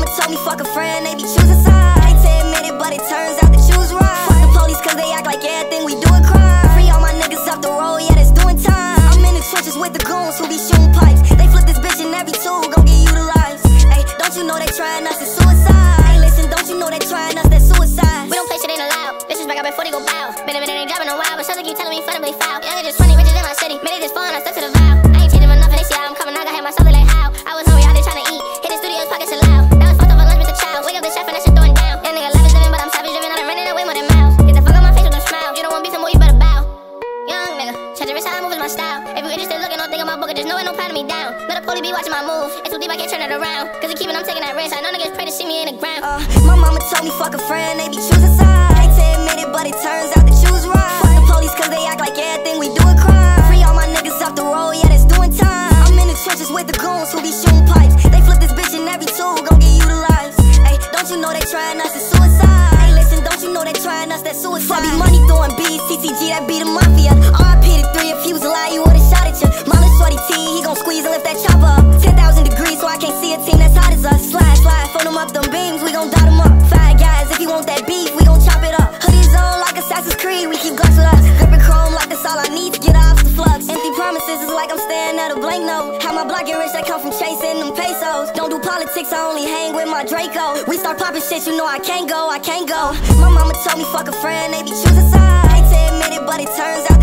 told me fuck a friend, they be choosing sides. Hate to admit it, but it turns out the choose right. Fuck the police cause they act like everything we do a crime. Free all my niggas off the road, yeah, that's doing time. I'm in the trenches with the goons who be shooting pipes. They flip this bitch in every tool, gon' get utilized. Ayy, don't you know they trying us, it's suicide. Ayy, listen, don't you know they trying us, that's suicide. We don't play shit ain't allowed. This is back up before they go bow. Been a minute, ain't dropping a while, but something keep telling me fundamentally foul. Yeah, they just 20 riches in my city. Made it just fun, I stuck to the vow. I ain't changing enough, and they see how I'm coming. I got hit my solid like how. I was hungry, how they trying to eat. Hit the studio's pockets loud. That was fucked up for lunch with the child. Wake up the chef and that shit throwing down. Yeah, nigga, life is living, but I'm savage living. I done running away more than miles. Get the fuck out my face with them smiles. You don't want beef no more, you better bow. Young nigga, check the wrist, how I move is my style. If you interested, looking, don't think of my book, just know it, no patting me down. Let the police be watching my move. It's too deep, I can't turn it around. Cause he keeping, I'm taking that risk. I know niggas pray to see me in the ground. My mama told me fuck a friend, they be choosing sides. Hate to admit it, but it turns out to choose right. Fuck the police cause they act like everything we do a crime. Free all my niggas off the road, yeah, that's doing time. I'm in the trenches with the goons who be shooting pipes. They flip this bitch in every tool, gon' get utilized. Ayy, don't you know they trying us, it's suicide. Ayy, listen, don't you know they trying us, that's suicide. Flubby money throwing B's, TTG, that be the mafia. RP to 3, if he was alive, you would've shot at you. Mama shorty T, he gon' squeeze and lift that chopper up. 10,000 degrees, so I can't see a team that's hot as us. Slide, slide, phone them up, them beams, we gon' dot them up. 5 guys, if you want that beef, we gon' chop it up. Hoodies on like Assassin's Creed, we keep Glocks with us. Gripping chrome like that's all I need to get off the flux. Empty promises is like I'm staring at a blank note. How my block get rich, that come from chasing them pesos. Don't do politics, I only hang with my Draco. We start popping shit, you know I can't go, I can't go. My mama told me fuck a friend, they be choosing sides. Hate to admit it, but it turns out